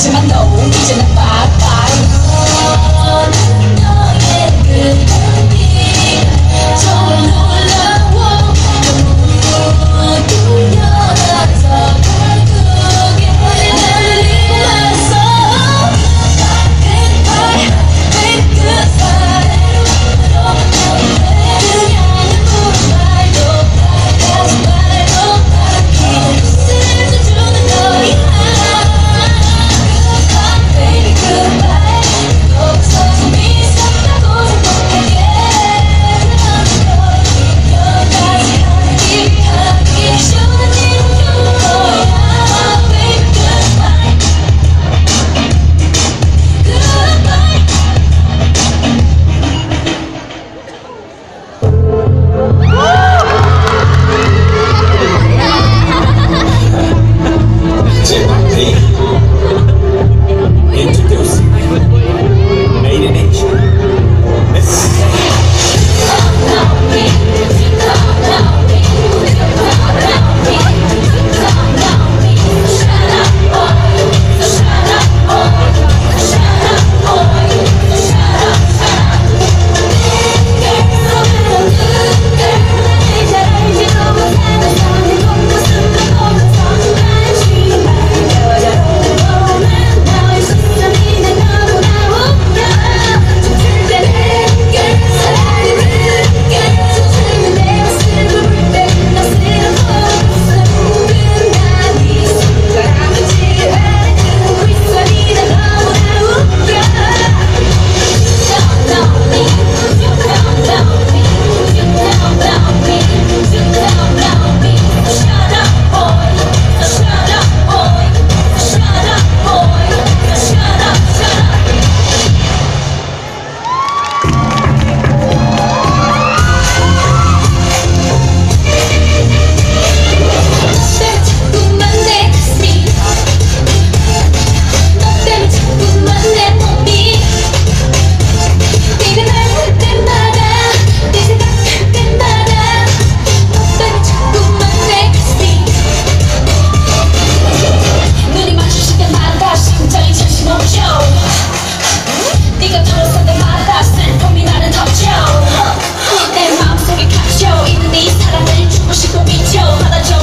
하지만 너 이제는 bye-bye. 너의 그 눈이 정말 놀라워. 너무 여라서 결국에 날 잊었어. Goodbye, baby, goodbye. 그냥은 부른 말도 다가지 말고 바라기 쓸어주는 거야. Goodbye, baby, goodbye. 거기서 미쳤다고 생각하게 하는 거니. 여기까지 하기 시원한 일은 거야. Baby, goodbye. Introducing Made in Nature. 네가 들어설 때마다 슬픔이 나를 덮쳐. 내 마음속에 갇혀있는 이 사랑을 주고 싶고 미쳐. 받아줘